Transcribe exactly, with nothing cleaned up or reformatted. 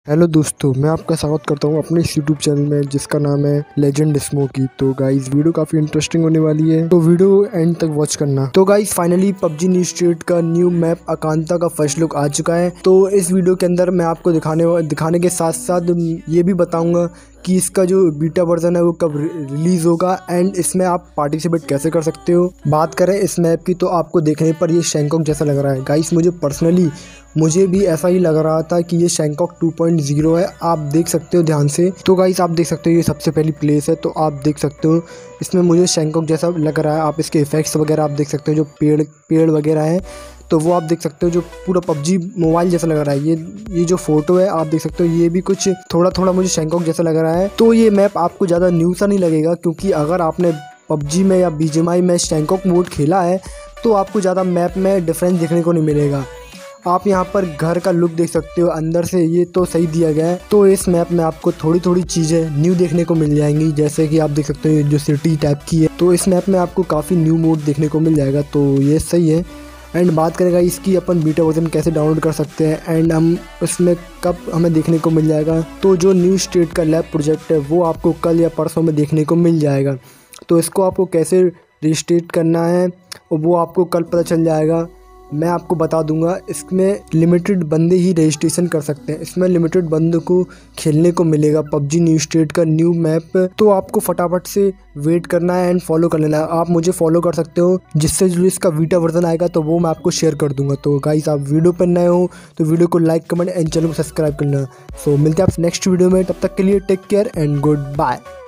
Hello दोस्तों, मैं आपका स्वागत करता हूं अपने इस यूट्यूब चैनल में जिसका नाम है लेजेंड स्मोकी। तो गाइस वीडियो काफ़ी इंटरेस्टिंग होने वाली है, तो वीडियो एंड तक वॉच करना। तो guys finally PUBG new state का न्यू मैप आकांता का फर्स्ट लुक आ चुका है। तो इस वीडियो के अंदर मैं आपको दिखाने दिखाने के साथ साथ ये भी बताऊँगा कि इसका जो बीटा वर्जन है वो कब रिलीज़ होगा एंड इसमें आप पार्टिसिपेट कैसे कर सकते हो। बात करें इस मैप की तो आपको देखने पर ये शैंकॉक जैसा लग रहा है। गाइस मुझे पर्सनली मुझे भी ऐसा ही लग रहा था कि ये शैंकॉक टू पॉइंट ज़ीरो है। आप देख सकते हो ध्यान से। तो गाइस आप देख सकते हो ये सबसे पहली प्लेस है, तो आप देख सकते हो इसमें मुझे शैंकॉक जैसा लग रहा है। आप इसके इफेक्ट्स वगैरह आप देख सकते हो, जो पेड़ पेड़ वगैरह हैं तो वो आप देख सकते हो, जो पूरा पबजी मोबाइल जैसा लग रहा है। ये ये जो फोटो है आप देख सकते हो, ये भी कुछ थोड़ा थोड़ा मुझे शैंकॉक जैसा लग रहा है। तो ये मैप आपको ज़्यादा न्यू सा नहीं लगेगा, क्योंकि अगर आपने पबजी में या बीजीएमआई में शैंकॉक मोड खेला है तो आपको ज़्यादा मैप में डिफरेंस देखने को नहीं मिलेगा। आप यहाँ पर घर का लुक देख सकते हो, अंदर से ये तो सही दिया गया है। तो इस मैप में आपको थोड़ी थोड़ी चीज़ें न्यू देखने को मिल जाएंगी, जैसे कि आप देख सकते हो जो सिटी टाइप की है, तो इस मैप में आपको काफ़ी न्यू मोड देखने को मिल जाएगा। तो ये सही है। एंड बात करेगा इसकी अपन बीटा वर्जन कैसे डाउनलोड कर सकते हैं एंड हम उसमें कब हमें देखने को मिल जाएगा, तो जो न्यू स्टेट का लैब प्रोजेक्ट है वो आपको कल या परसों में देखने को मिल जाएगा। तो इसको आपको कैसे रजिस्ट्रेट करना है वो आपको कल पता चल जाएगा। मैं आपको बता दूंगा, इसमें लिमिटेड बंदे ही रजिस्ट्रेशन कर सकते हैं। इसमें लिमिटेड बंदों को खेलने को मिलेगा पबजी न्यू स्टेट का न्यू मैप। तो आपको फटाफट से वेट करना है एंड फॉलो कर लेना है। आप मुझे फॉलो कर सकते हो, जिससे जो इसका बीटा वर्जन आएगा तो वो मैं आपको शेयर कर दूंगा। तो गाइस आप वीडियो पर नए हो तो वीडियो को लाइक कमेंट एंड चैनल को सब्सक्राइब करना। सो मिलते हैं आप नेक्स्ट वीडियो में, तब तक के लिए take care and good bye.